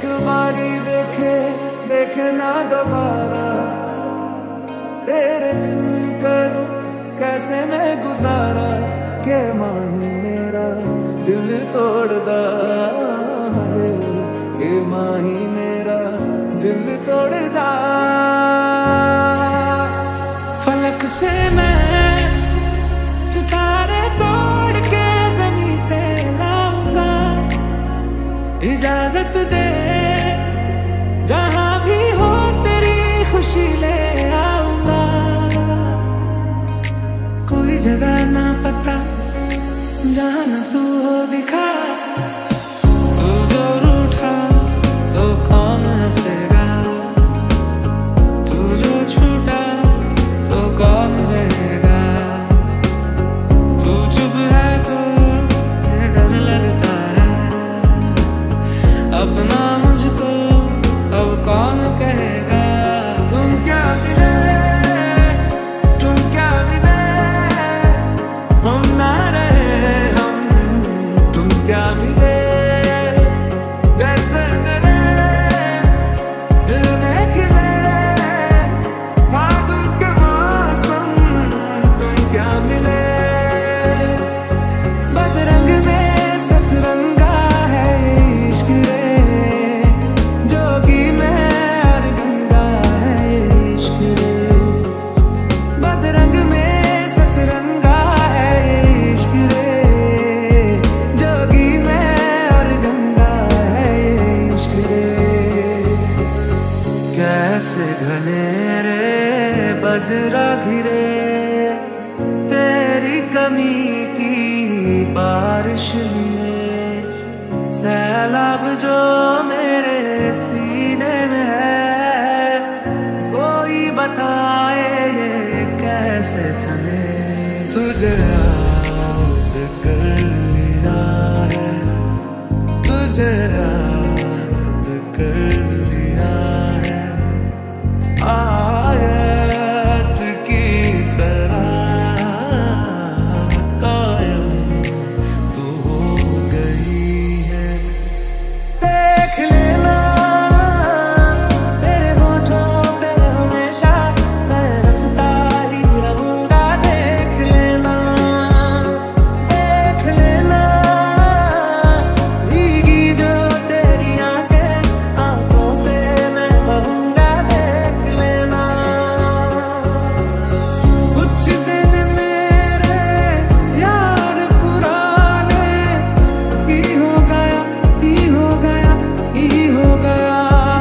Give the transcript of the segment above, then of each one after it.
बारी देखे देखे ना दोबारा, तेरे बिन करूं कैसे मैं गुजारा, के माही मेरा दिल तोड़दा है, के माही मेरा दिल तोड़दा। फलक से मैं सितारे तोड़ के जमीन पे लाऊंगा, इजाजत दे जहां भी हो तेरी खुशी ले आऊंगा। कोई जगह ना पता जहां न तू हो दिखा, तू जो रूठा तो कौन हंसेगा, तू जो छूटा तो कौन रहेगा, तू चुप है तो ये डर लगता है, अपना मुझको अब कौन कहेगा। तुम क्या मिले तुम क्या मिले, हम ना रहे हम, तुम क्या मिले जैसे मेरे दिल में खिले फागुन के मौसम, तुम क्या मिले। बदरंग में सतरंगा है इश्क रे, जोगी में और गंगा है इश्क रे, बदरंग में सतरंगा है इश्क रे, जोगी में और गंगा है इश्क रे। कैसे घने रे बदरा घिरे तेरी कमी की बारिश लिए, सैलाब जो मेरे सीने में है, कोई बताए ये कैसे थमे। तुझे याद कर लिया है, तुझे याद कर लिया है, आयत की तरह कायम तू हो गई है। देख लेना तेरे होठों पे हमेशा मैं रसता ही रहूंगा, देख लेना भीगी जो तेरी आंखें आंखों से मैं बहूंगा, देख लेना। कुछ दिन मेरे यार पुराने ही हो गया ही हो गया ही हो गया,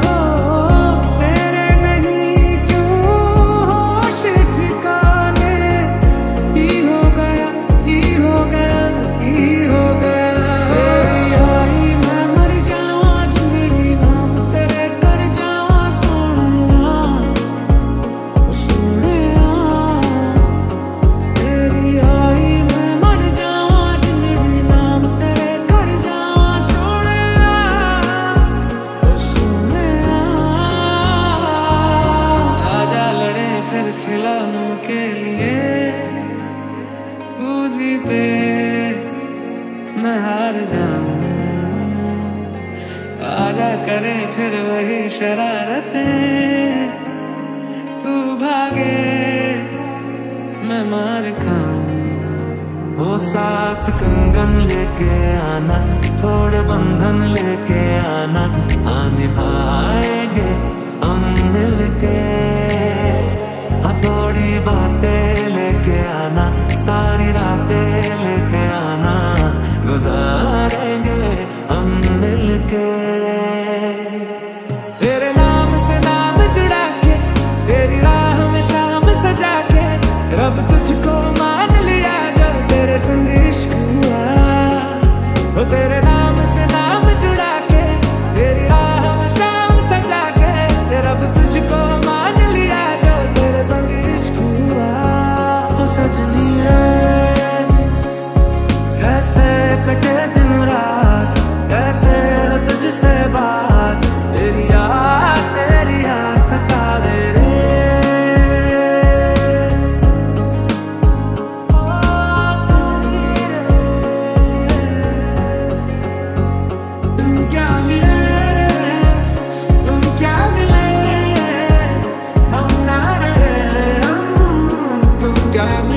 तेरे नहीं क्यों होश ठिकाने ही हो गया ही हो गया ही हो गया। तेरी आई मैं मर जाऊं जिंदगी नाम तेरे कर जाऊं सोनिया सोनिया, तेरी आई मैं मर जाऊं जिंदगी नाम तेरे कर जाऊं सोनिया सोनिया। आजा लड़े फिर खिलौनों के लिए, तू जीते मैं हार जाऊं, आजा करें फिर वही शरारतें, तू भागे मैं मार खाऊं। वो साथ कंगन लेके आना, थोड़े बंधन लेके आना, हाँ निभाएंगे हम मिलके, हाँ थोड़ी बातें लेके आना, सारी रातें लेके आना, गुजारेंगे हम मिलके। तेरे नाम से नाम जुड़ा के, तेरी राह में शाम सजा के, रब तुझको मान लिया जो तेरे संग इश्क हुआ, वो तेरे नाम से नाम जुड़ा के, तेरी राह में शाम सजा के, रब तुझको मैं